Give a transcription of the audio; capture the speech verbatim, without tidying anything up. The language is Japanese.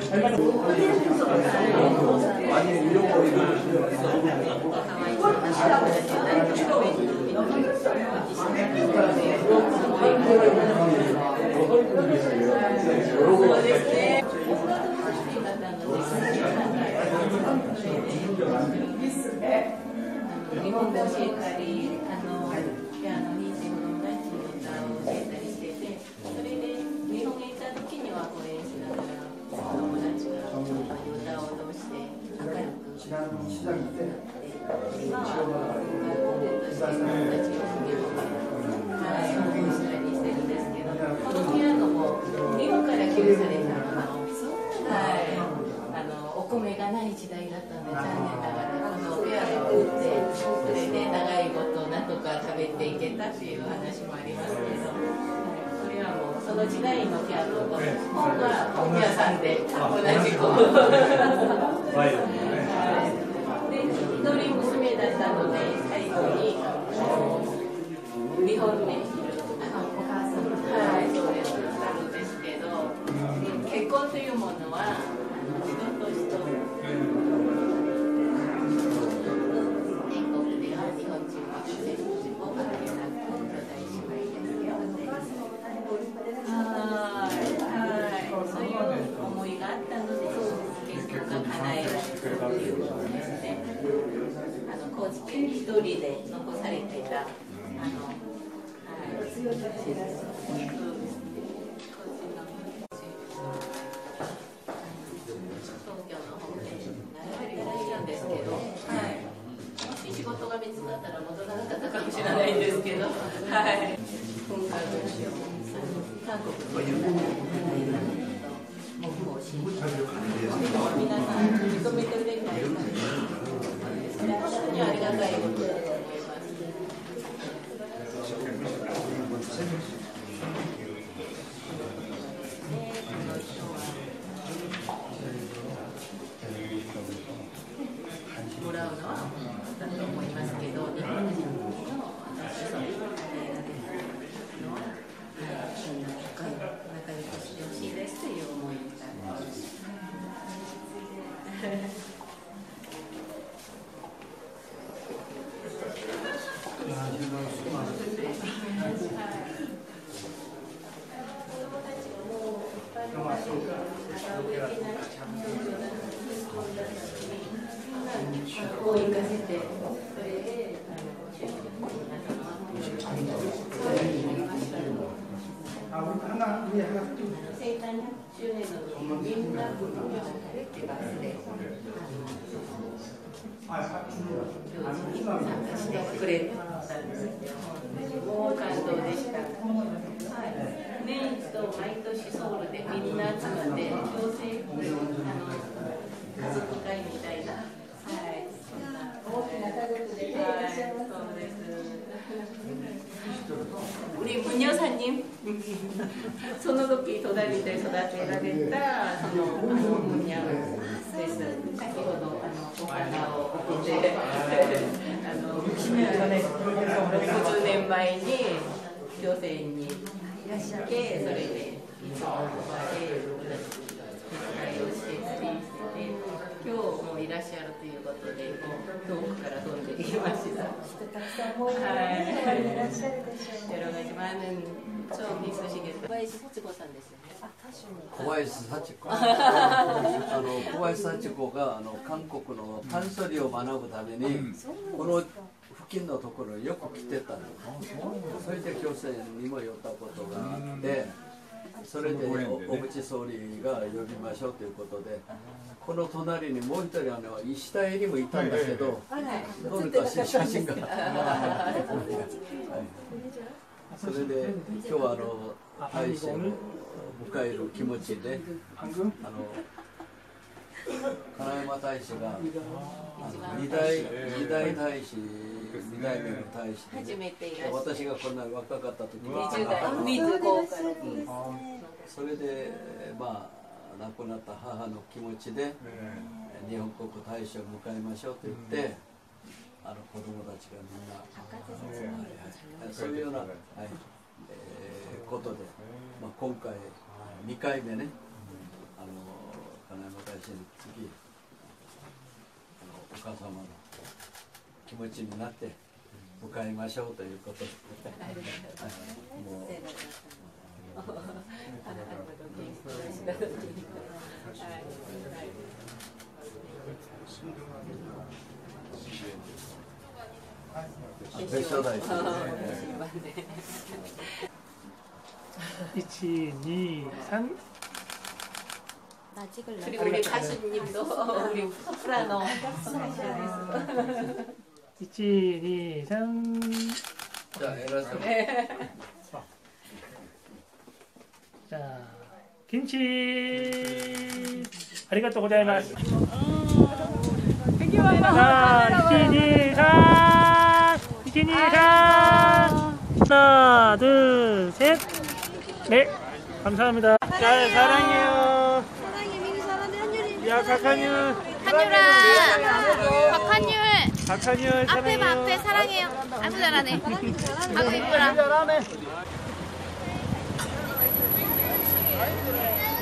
日本語を教えたり、あのピアノに子供たちに歌を教えたりしてて、それで日本へ行った時にはこれしながら子供たちが歌を通して明るくなって、今は外国として子供たちを日本で応援したりしてるんですけど、このピアノも日本から寄付されたもの。はい、あのお米がない時代だったので残念ながらこのピアノを売ってそれで長いことなんとか食べていけたっていう話もありますけど、はい、これはもうその時代のピアノと本は本屋さんで同じ子はい、で一人娘だったので最後に日本であのお母さんはいそうですあるんですけど、結婚というものは人と人天国では日本人は全部を分けなく兄弟姉妹ですよってはいそういう思いがあったので結婚が叶えられたということですね。あの高知県に一人で残されていたあのはい東京の方でやられたんですけど、はい、もし仕事が見つかったら戻らなかったかもしれないんですけど、はい、今回どうしよう韓国というかもう方針皆さん認めてくれないので、それは本当にありがたいことだと思います。もらうのはだと思いますけど、日本人の子孫に与えられるのは、みんな仲良くしてほしいですという思いがあります。こう行かせて、それで、あの、中国の皆様は、生誕じゅうねんの時に、みんな分のバスで、行事に参加してくれたんですよ。もう感動でした。はい、年一度毎年ソウルでみんな集まって、共生、あの、家族会みたいな。はい、そんな大きな家族でいらっしゃいます。そうです。우리 문여사님その時隣で育てられたその문여です。先ほどあのお花を送ってあのろくじゅうねんまえに行政にいらっしゃって、それでいつもそばで手伝いをしてたりしてて。今日もいらっしゃるということで、遠くから飛んできました。 たくさんもういらっしゃるでしょう。 여러 가지 많은 처음 있으시겠어요. 고바이시 사치코さんですよね。 小林幸子あの小林幸子があの韓国のパンソリを学ぶために、うん、この付近のところによく来てたの。それで京成にも寄ったことがあって、それで小渕総理が呼びましょうということで、この隣にもう一人あの石田絵里もいたんだけど、どうにかして写真がそれで今日はあの大使を迎える気持ちで、あの金山大使が二代二代大使二代目の大使で、私がこんな若かった時にそれでまあ亡くなった母の気持ちで日本国大使を迎えましょうと言って、あの子供たちがみんなそういうような、はいえー、ことで、まあ、今回にかいめね、あの金次お母様の気持ちになって迎えましょうということで、もう別所大師いち、に、さん 그리고 우리 가수님도 우리 소프라노 いち、に、さんじゃあ偉そうにじゃあ、キンチありがとうございます。さあ、いち、に、さん いち、に、さん 하나, 둘, 셋. 네, 감사합니다. 자, 사랑해요. 사랑해, 민이 사랑해, 한율이. 야, 박한율. 한율아, 박한율. 박한율 앞에 사랑해요. 봐, 앞에 사랑해요. 아이고 잘하네. 아이고 이쁘라. 잘하네.